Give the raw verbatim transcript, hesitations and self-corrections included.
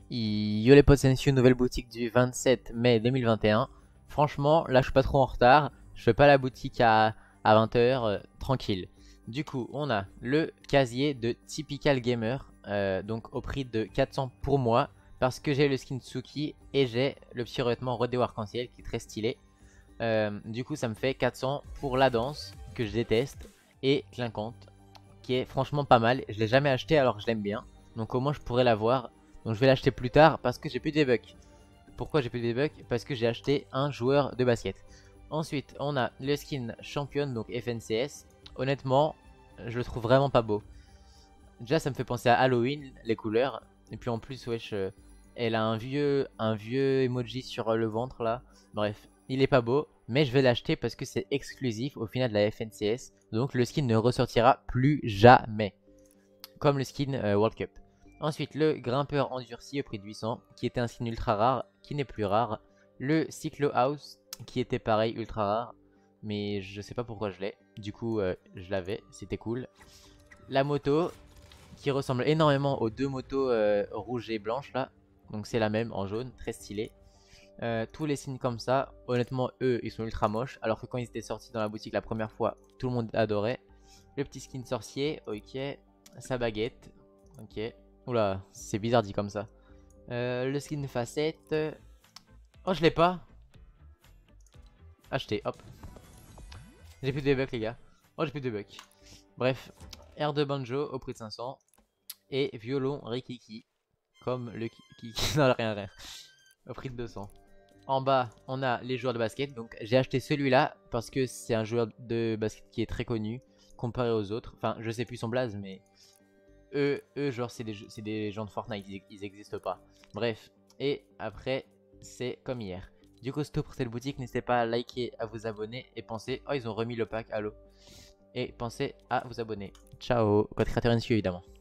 Yo les potes, c'est une nouvelle boutique du vingt-sept mai deux mille vingt et un. Franchement, là je suis pas trop en retard. Je fais pas la boutique à, à vingt heures, tranquille. Du coup, on a le casier de Typical Gamer, euh, donc au prix de quatre cents pour moi, parce que j'ai le skin Tsuki et j'ai le petit revêtement Rodeo Arc-en-Ciel qui est très stylé. Euh, du coup, ça me fait quatre cents pour la danse, que je déteste, et Clinquante, qui est franchement pas mal. Je l'ai jamais acheté alors que je l'aime bien, donc au moins je pourrais l'avoir. Donc je vais l'acheter plus tard parce que j'ai plus de V-Bucks. Pourquoi j'ai plus de V-Bucks? Parce que j'ai acheté un joueur de basket. Ensuite, on a le skin championne, donc F N C S. Honnêtement, je le trouve vraiment pas beau. Déjà, ça me fait penser à Halloween, les couleurs. Et puis en plus, wesh, euh, elle a un vieux, un vieux emoji sur euh, le ventre là. Bref, il est pas beau. Mais je vais l'acheter parce que c'est exclusif au final de la F N C S. Donc le skin ne ressortira plus jamais. Comme le skin euh, World Cup. Ensuite, le grimpeur endurci au prix de huit cents, qui était un skin ultra rare, qui n'est plus rare. Le Cyclo House, qui était pareil, ultra rare, mais je sais pas pourquoi je l'ai. Du coup, euh, je l'avais, c'était cool. La moto, qui ressemble énormément aux deux motos euh, rouges et blanches là. Donc c'est la même en jaune, très stylé. Euh, tous les signes comme ça, honnêtement, eux, ils sont ultra moches. Alors que quand ils étaient sortis dans la boutique la première fois, tout le monde adorait. Le petit skin sorcier, ok. Sa baguette, ok. Oula, c'est bizarre dit comme ça. Euh, le skin facette. Oh, je l'ai pas. Acheté, hop. J'ai plus de bucks, les gars. Oh, j'ai plus de bucks. Bref, air de banjo au prix de cinq cents. Et violon rikiki. Comme le kiki. Non, rien, rien. Au prix de deux cents. En bas, on a les joueurs de basket. Donc, j'ai acheté celui-là parce que c'est un joueur de basket qui est très connu comparé aux autres. Enfin, je sais plus son blaze, mais eux, eux genre, c'est des, des gens de Fortnite. Ils, ils existent pas. Bref. Et après, c'est comme hier. Du coup, c'est tout pour cette boutique. N'hésitez pas à liker, à vous abonner et pensez. Oh, ils ont remis le pack. Allo. Et pensez à vous abonner. Ciao. Code créateur N S U évidemment.